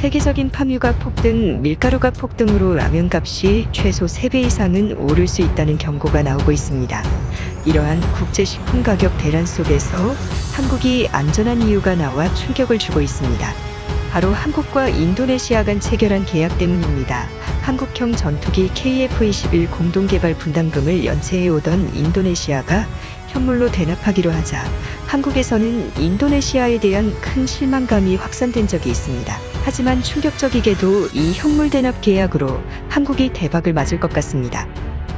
세계적인 파묘가 폭등, 밀가루가 폭등으로 라면값이 최소 3배 이상은 오를 수 있다는 경고가 나오고 있습니다. 이러한 국제식품 가격 대란 속에서 한국이 안전한 이유가 나와 충격을 주고 있습니다. 바로 한국과 인도네시아 간 체결한 계약 때문입니다. 한국형 전투기 KF-21 공동개발 분담금을 연체해오던 인도네시아가 현물로 대납하기로 하자 한국에서는 인도네시아에 대한 큰 실망감이 확산된 적이 있습니다. 하지만 충격적이게도 이 현물 대납 계약으로 한국이 대박을 맞을 것 같습니다.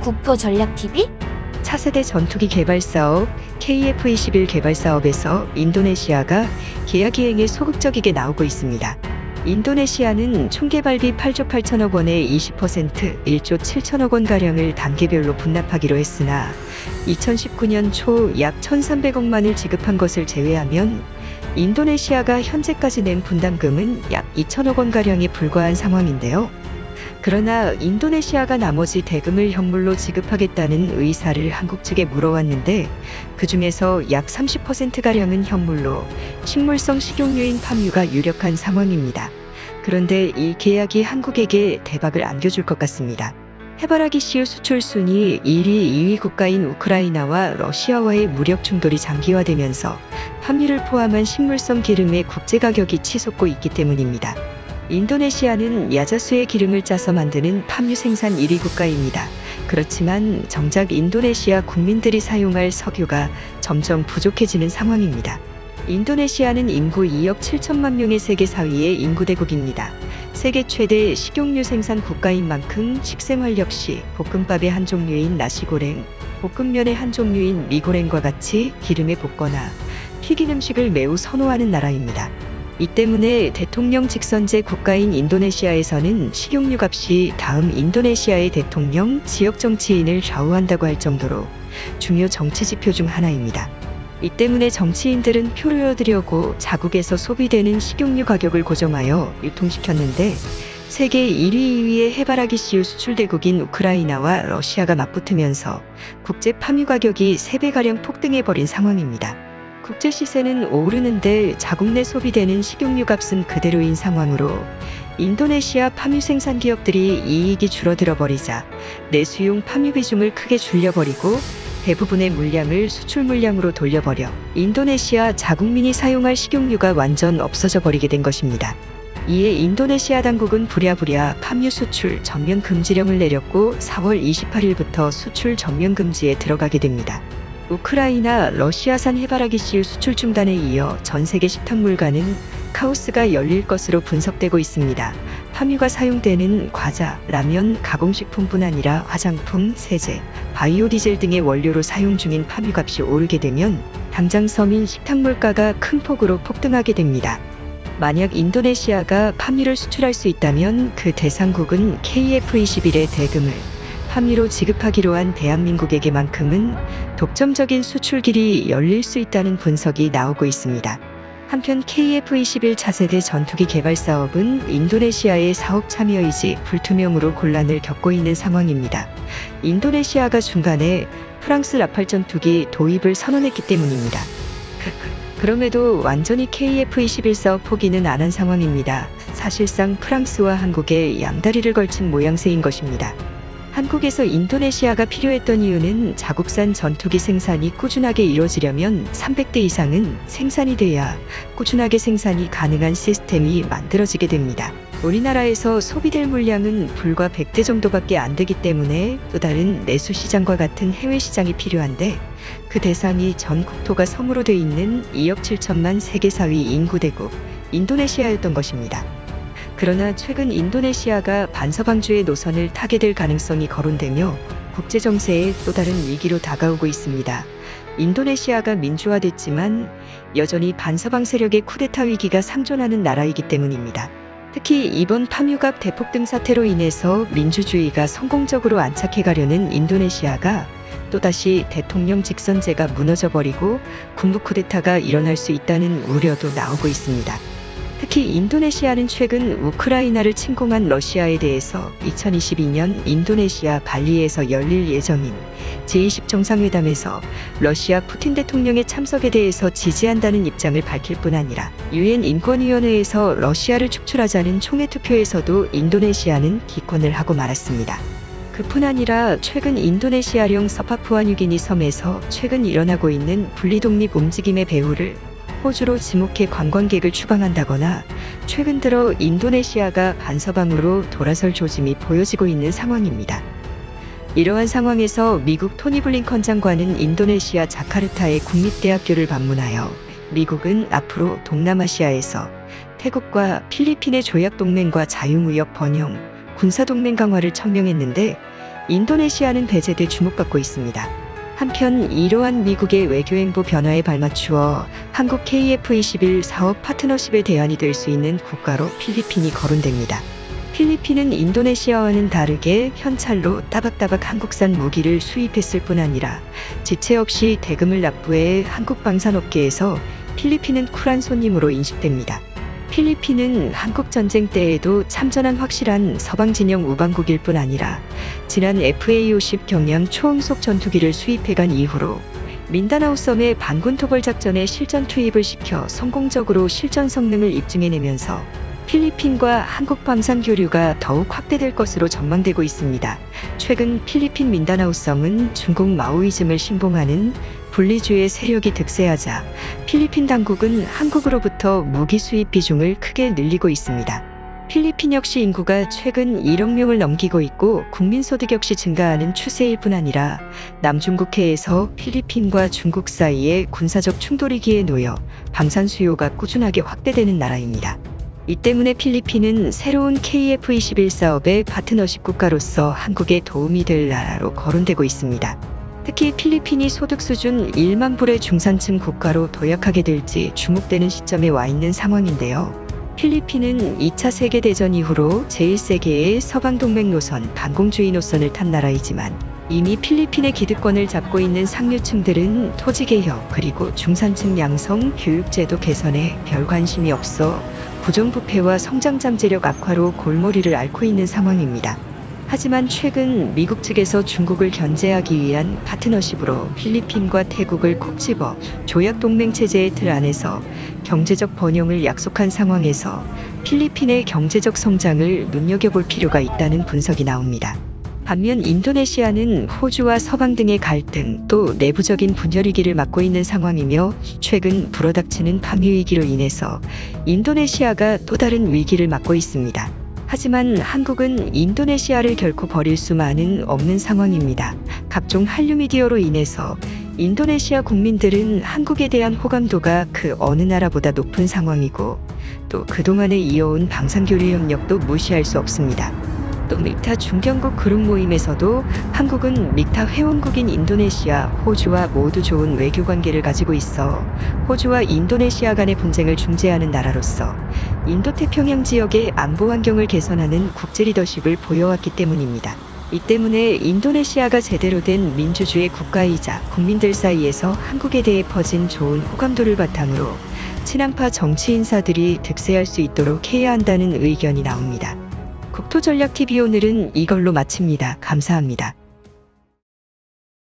국토전략TV? 차세대 전투기 개발 사업 KF-21 개발 사업에서 인도네시아가 계약 이행에 소극적이게 나오고 있습니다. 인도네시아는 총 개발비 8조 8천억 원의 20% 1조 7천억 원가량을 단계별로 분납하기로 했으나 2019년 초 약 1,300억만을 지급한 것을 제외하면 인도네시아가 현재까지 낸 분담금은 약 2천억 원가량에 불과한 상황인데요. 그러나 인도네시아가 나머지 대금을 현물로 지급하겠다는 의사를 한국 측에 물어왔는데 그 중에서 약 30%가량은 현물로 식물성 식용유인 파묘가 유력한 상황입니다. 그런데 이 계약이 한국에게 대박을 안겨줄 것 같습니다. 해바라기 씨유 수출 순위 1위, 2위 국가인 우크라이나와 러시아와의 무력 충돌이 장기화되면서 파묘를 포함한 식물성 기름의 국제 가격이 치솟고 있기 때문입니다. 인도네시아는 야자수의 기름을 짜서 만드는 파묘 생산 1위 국가입니다. 그렇지만 정작 인도네시아 국민들이 사용할 석유가 점점 부족해지는 상황입니다. 인도네시아는 인구 2억 7천만 명의 세계 4위의 인구대국입니다. 세계 최대 식용유 생산 국가인 만큼 식생활 역시 볶음밥의 한 종류인 나시고랭, 볶음면의 한 종류인 미고랭과 같이 기름에 볶거나 튀긴 음식을 매우 선호하는 나라입니다. 이 때문에 대통령 직선제 국가인 인도네시아에서는 식용유 값이 다음 인도네시아의 대통령, 지역 정치인을 좌우한다고 할 정도로 중요 정치 지표 중 하나입니다. 이 때문에 정치인들은 표를 얻으려고 자국에서 소비되는 식용유 가격을 고정하여 유통시켰는데 세계 1위, 2위의 해바라기 씨유 수출대국인 우크라이나와 러시아가 맞붙으면서 국제 파묘 가격이 3배가량 폭등해버린 상황입니다. 국제 시세는 오르는데 자국 내 소비되는 식용유 값은 그대로인 상황으로 인도네시아 파묘 생산 기업들이 이익이 줄어들어 버리자 내수용 파묘 비중을 크게 줄여버리고 대부분의 물량을 수출 물량으로 돌려버려 인도네시아 자국민이 사용할 식용유가 완전 없어져 버리게 된 것입니다. 이에 인도네시아 당국은 부랴부랴 파묘 수출 전면 금지령을 내렸고 4월 28일부터 수출 전면 금지에 들어가게 됩니다. 우크라이나, 러시아산 해바라기 씨유 수출 중단에 이어 전 세계 식탁물가는 카오스가 열릴 것으로 분석되고 있습니다. 파묘가 사용되는 과자, 라면, 가공식품뿐 아니라 화장품, 세제, 바이오디젤 등의 원료로 사용 중인 파묘 값이 오르게 되면 당장 서민 식탁물가가 큰 폭으로 폭등하게 됩니다. 만약 인도네시아가 파묘를 수출할 수 있다면 그 대상국은 KF-21의 대금을 파묘로 지급하기로 한 대한민국에게만큼은 독점적인 수출길이 열릴 수 있다는 분석이 나오고 있습니다. 한편 KF-21 차세대 전투기 개발 사업은 인도네시아의 사업 참여이지 불투명으로 곤란을 겪고 있는 상황입니다. 인도네시아가 중간에 프랑스 라팔 전투기 도입을 선언했기 때문입니다. 그럼에도 완전히 KF-21 사업 포기는 안 한 상황입니다. 사실상 프랑스와 한국의 양다리를 걸친 모양새인 것입니다. 한국에서 인도네시아가 필요했던 이유는 자국산 전투기 생산이 꾸준하게 이루어지려면 300대 이상은 생산이 돼야 꾸준하게 생산이 가능한 시스템이 만들어지게 됩니다. 우리나라에서 소비될 물량은 불과 100대 정도밖에 안 되기 때문에 또 다른 내수 시장과 같은 해외 시장이 필요한데 그 대상이 전 국토가 섬으로 돼 있는 2억 7천만 세계 4위 인구대국 인도네시아였던 것입니다. 그러나 최근 인도네시아가 반서방주의 노선을 타게 될 가능성이 거론되며 국제정세에 또 다른 위기로 다가오고 있습니다. 인도네시아가 민주화됐지만 여전히 반서방 세력의 쿠데타 위기가 상존하는 나라이기 때문입니다. 특히 이번 파묘값 대폭등 사태로 인해서 민주주의가 성공적으로 안착해가려는 인도네시아가 또다시 대통령 직선제가 무너져버리고 군부 쿠데타가 일어날 수 있다는 우려도 나오고 있습니다. 특히 인도네시아는 최근 우크라이나를 침공한 러시아에 대해서 2022년 인도네시아 발리에서 열릴 예정인 제20 정상회담에서 러시아 푸틴 대통령의 참석에 대해서 지지한다는 입장을 밝힐 뿐 아니라 유엔 인권위원회에서 러시아를 축출하자는 총회투표에서도 인도네시아는 기권을 하고 말았습니다. 그뿐 아니라 최근 인도네시아령 서파푸아뉴기니 섬에서 최근 일어나고 있는 분리독립 움직임의 배후를 호주로 지목해 관광객을 추방한다거나 최근 들어 인도네시아가 반서방으로 돌아설 조짐이 보여지고 있는 상황입니다. 이러한 상황에서 미국 토니 블링컨 장관은 인도네시아 자카르타의 국립대학교를 방문하여 미국은 앞으로 동남아시아에서 태국과 필리핀의 조약동맹과 자유무역 번영, 군사동맹 강화를 청명했는데 인도네시아는 배제돼 주목받고 있습니다. 한편 이러한 미국의 외교행보 변화에 발맞추어 한국 KF21 사업 파트너십의 대안이 될 수 있는 국가로 필리핀이 거론됩니다. 필리핀은 인도네시아와는 다르게 현찰로 따박따박 한국산 무기를 수입했을 뿐 아니라 지체 없이 대금을 납부해 한국 방산업계에서 필리핀은 쿨한 손님으로 인식됩니다. 필리핀은 한국전쟁 때에도 참전한 확실한 서방진영 우방국일 뿐 아니라 지난 FA-50 경량 초음속 전투기를 수입해간 이후로 민다나오 섬의 반군 토벌 작전에 실전 투입을 시켜 성공적으로 실전 성능을 입증해내면서 필리핀과 한국 방산 교류가 더욱 확대될 것으로 전망되고 있습니다. 최근 필리핀 민다나오 섬은 중국 마오이즘을 신봉하는 분리주의 세력이 득세하자 필리핀 당국은 한국으로부터 무기 수입 비중을 크게 늘리고 있습니다. 필리핀 역시 인구가 최근 1억 명을 넘기고 있고 국민소득 역시 증가하는 추세일 뿐 아니라 남중국해에서 필리핀과 중국 사이에 군사적 충돌이기에 놓여 방산 수요가 꾸준하게 확대되는 나라입니다. 이 때문에 필리핀은 새로운 KF21 사업의 파트너십 국가로서 한국에 도움이 될 나라로 거론되고 있습니다. 특히 필리핀이 소득 수준 1만 불의 중산층 국가로 도약하게 될지 주목되는 시점에 와 있는 상황인데요. 필리핀은 2차 세계대전 이후로 제1세계의 서방동맹 노선, 반공주의 노선을 탄 나라이지만 이미 필리핀의 기득권을 잡고 있는 상류층들은 토지개혁 그리고 중산층 양성, 교육제도 개선에 별 관심이 없어 부정부패와 성장잠재력 악화로 골머리를 앓고 있는 상황입니다. 하지만 최근 미국 측에서 중국을 견제하기 위한 파트너십으로 필리핀과 태국을 콕 집어 조약동맹체제의 틀 안에서 경제적 번영을 약속한 상황에서 필리핀의 경제적 성장을 눈여겨볼 필요가 있다는 분석이 나옵니다. 반면 인도네시아는 호주와 서방 등의 갈등 또 내부적인 분열위기를 맞고 있는 상황이며 최근 불어닥치는 방위위기로 인해서 인도네시아가 또 다른 위기를 맞고 있습니다. 하지만 한국은 인도네시아를 결코 버릴 수만은 없는 상황입니다. 각종 한류 미디어로 인해서 인도네시아 국민들은 한국에 대한 호감도가 그 어느 나라보다 높은 상황이고 또 그동안에 이어온 방산교류 협력도 무시할 수 없습니다. 또 믹타 중견국 그룹 모임에서도 한국은 믹타 회원국인 인도네시아, 호주와 모두 좋은 외교관계를 가지고 있어 호주와 인도네시아 간의 분쟁을 중재하는 나라로서 인도태평양 지역의 안보 환경을 개선하는 국제 리더십을 보여왔기 때문입니다. 이 때문에 인도네시아가 제대로 된 민주주의 국가이자 국민들 사이에서 한국에 대해 퍼진 좋은 호감도를 바탕으로 친한파 정치 인사들이 득세할 수 있도록 해야 한다는 의견이 나옵니다. 국토전략TV 오늘은 이걸로 마칩니다. 감사합니다.